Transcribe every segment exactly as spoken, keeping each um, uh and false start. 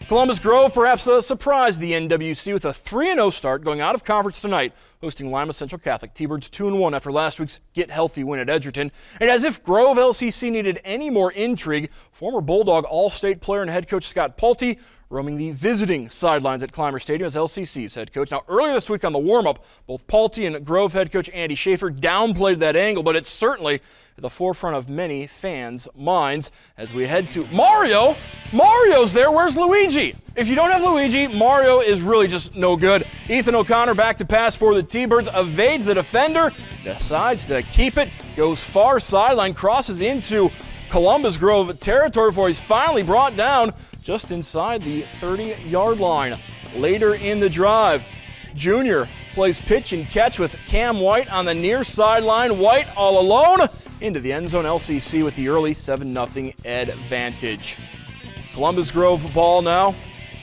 Columbus Grove perhaps uh, surprised the N W C with a three and oh start going out of conference tonight, hosting Lima Central Catholic. T-Birds two and one after last week's get healthy win at Edgerton. And as if Grove L C C needed any more intrigue, former Bulldog All-State player and head coach Scott Pulte roaming the visiting sidelines at Clymer Stadium as L C C's head coach. Now, earlier this week on the warm-up, both Pulte and Grove head coach Andy Schaefer downplayed that angle, but it's certainly at the forefront of many fans' minds as we head to Mario. Mario's there. Where's Luigi? If you don't have Luigi, Mario is really just no good. Ethan O'Connor back to pass for the T-Birds, evades the defender, decides to keep it, goes far sideline, crosses into Columbus Grove territory before he's finally brought down just inside the thirty-yard line. Later in the drive, Junior plays pitch and catch with Cam White on the near sideline. White all alone into the end zone. L C C with the early seven nothing advantage. Columbus Grove ball now.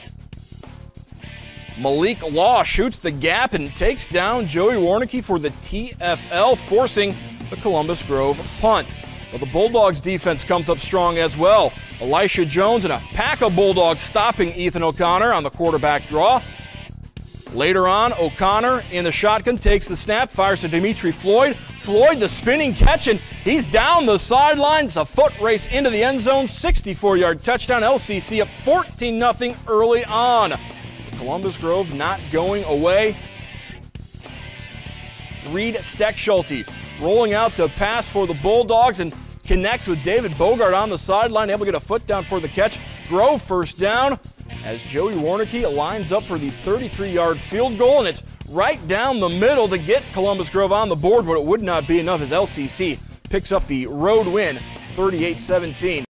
Malik Law shoots the gap and takes down Joey Warnicki for the T F L, forcing the Columbus Grove punt. Well, the Bulldogs defense comes up strong as well. Elisha Jones and a pack of Bulldogs stopping Ethan O'Connor on the quarterback draw. Later on, O'Connor in the shotgun takes the snap, fires to Dimitri Floyd. Floyd the spinning catch, and he's down the sideline. It's a foot race into the end zone. sixty-four yard touchdown. L C C up fourteen nothing early on. Columbus Grove not going away. Reed Steckschulte rolling out to pass for the Bulldogs and connects with David Bogart on the sideline, able to get a foot down for the catch. Grove first down as Joey Warnicki lines up for the thirty-three yard field goal, and it's right down the middle to get Columbus Grove on the board, but it would not be enough as L C C picks up the road win, thirty-eight seventeen.